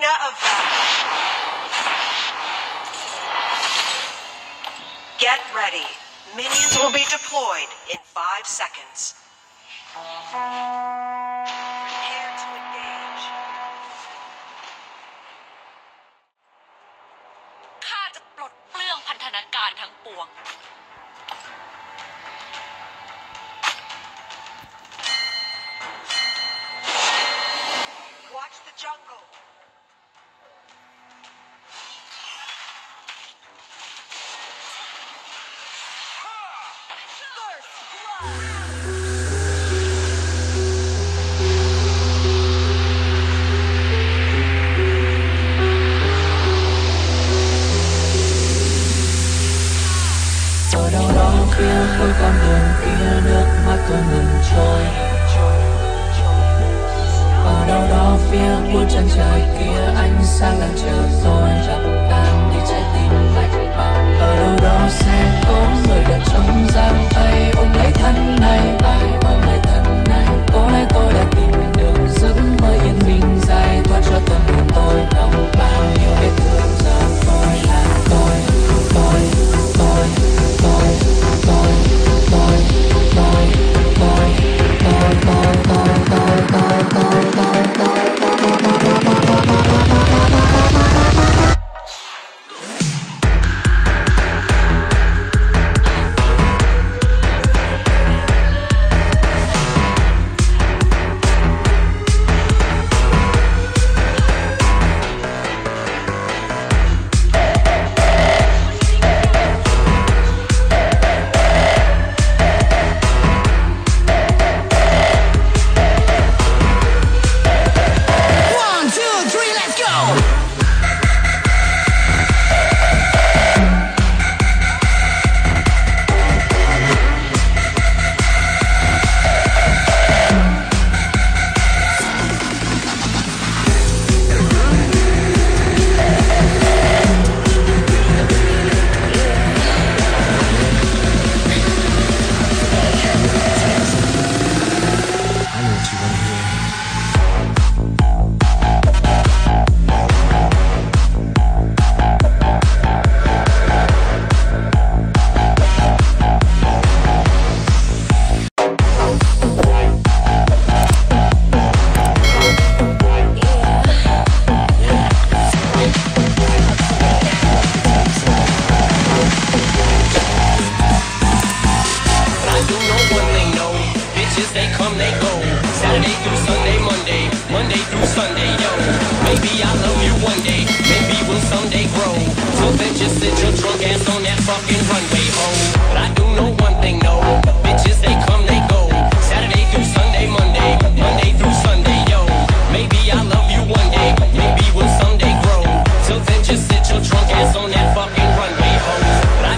Area of battle. Get ready. Minions will be deployed in 5 seconds. Prepare to engage. ข้าจะปลดเปลื้องพันธนาการทั้งปวง Watch the jungle. Ở đâu đó phía cuối con đường kia nước mắt tôi ngừng trôi. Ở đâu đó phía cuối chân trời kia ánh sáng đang chờ tôi dập tan đi trái tim lạnh băng. Ở đâu đó sẽ có người đã trông giang tay ôm lấy thân này, ôm lấy thân này. Có lẽ tôi đã tìm được giấc mơ yên bình dài thoát cho tâm hồn tôi lòng bao nhiêu vết thương. Giờ tôi là tôi.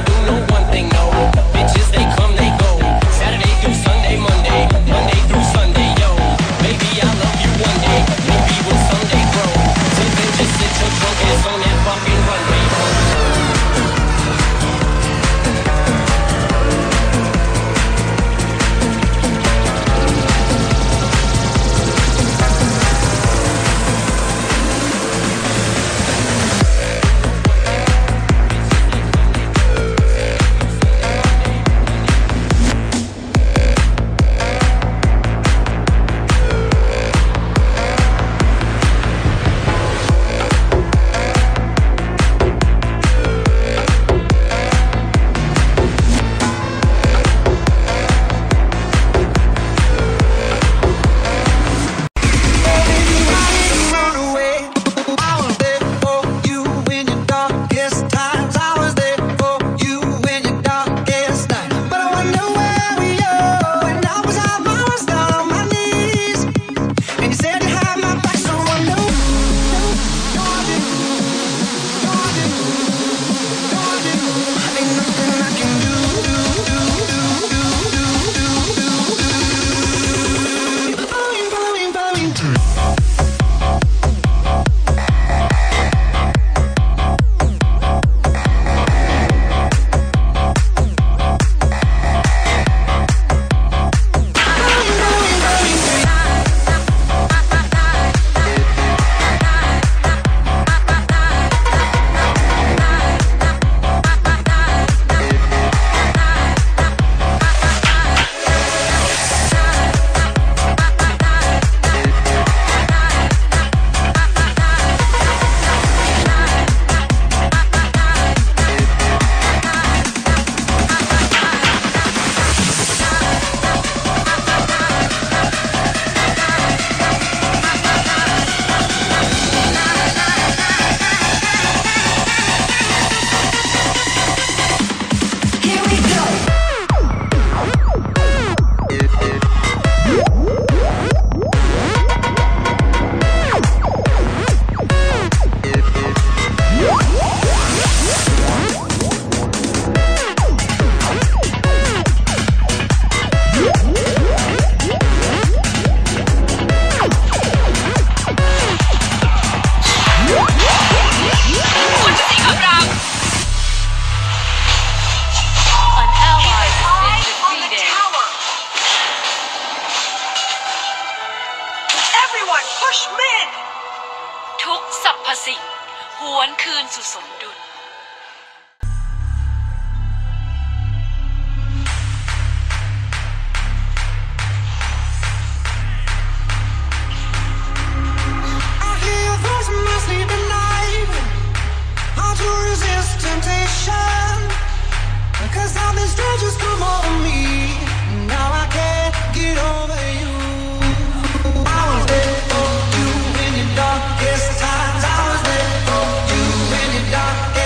Monday through Sunday. Everyone, push mid! ทุกสรรพสิ่งหวนคืนสู่สมดุล I hear your voice in my sleep at night. Hard to resist temptation. 'Cause how these strangers come over me. Now I can't get over you. I was there for you in your darkest times. I was there for you in your darkest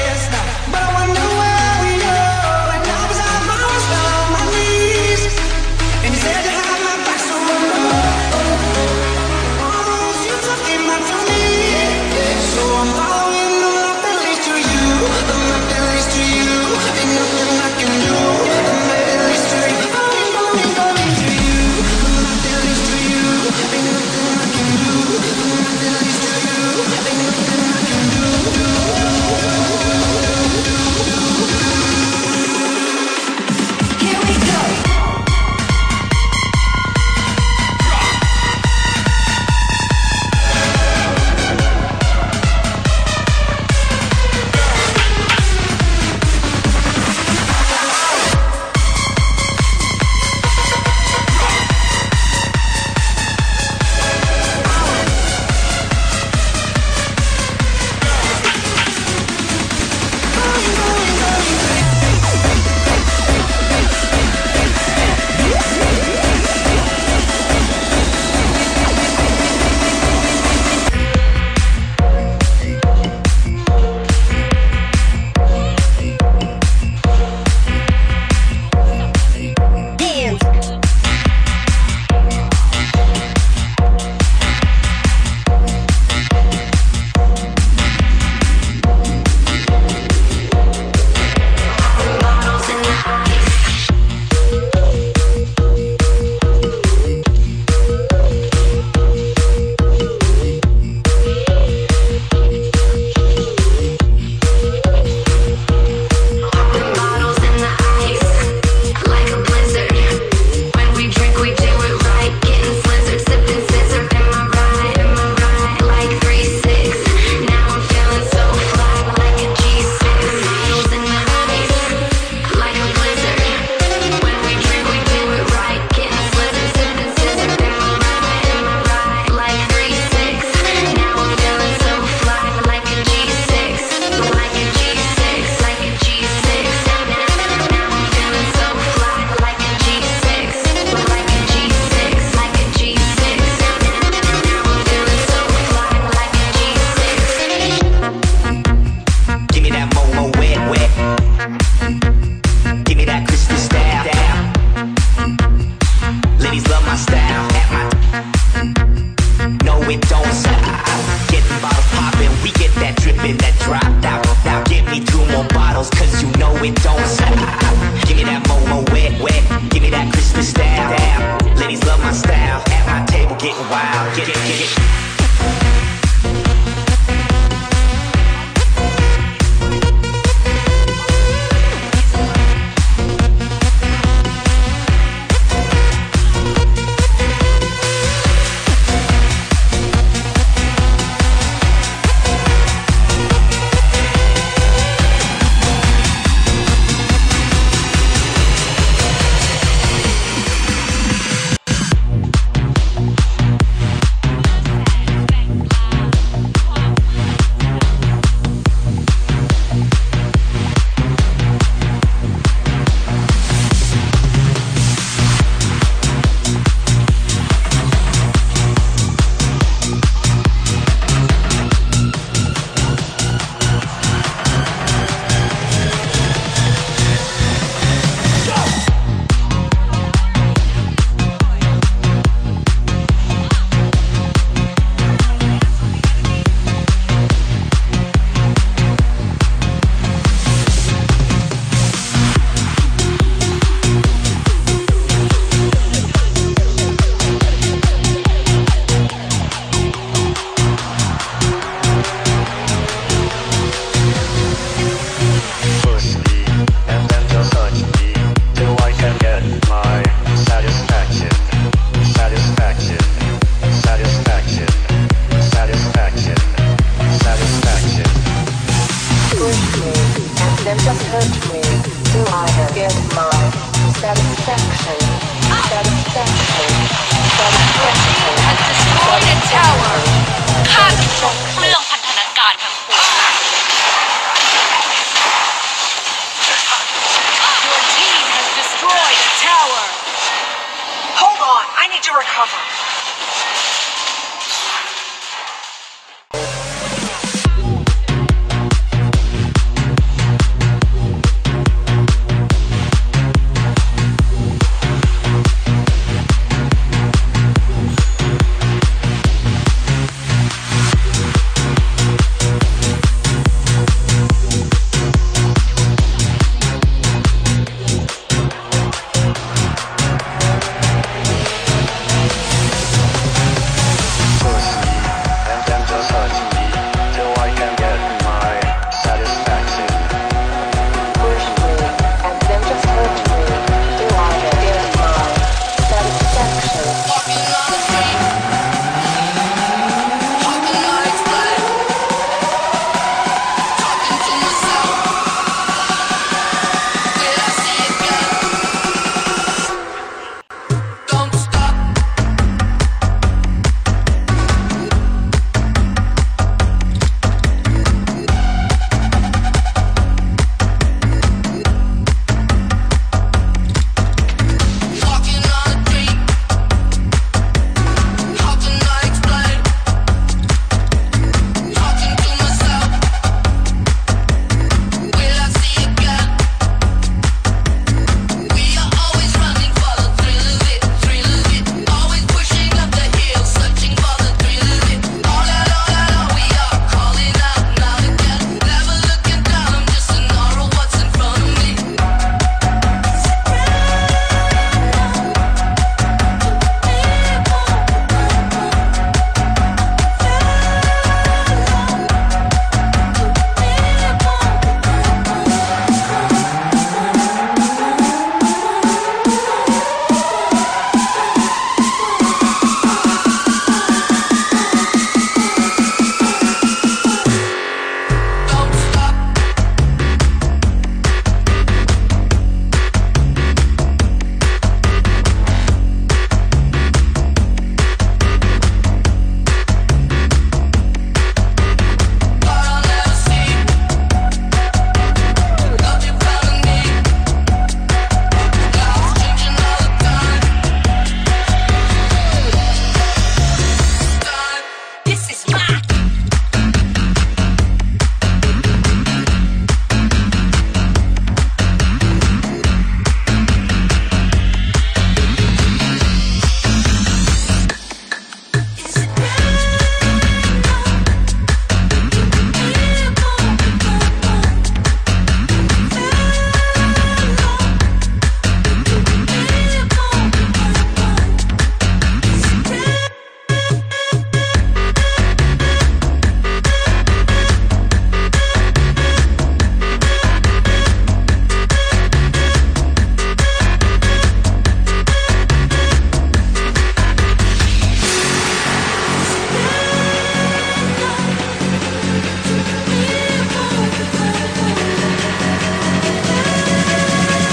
on. I need to recover.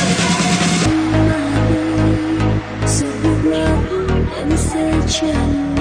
Sebuah dan sejalan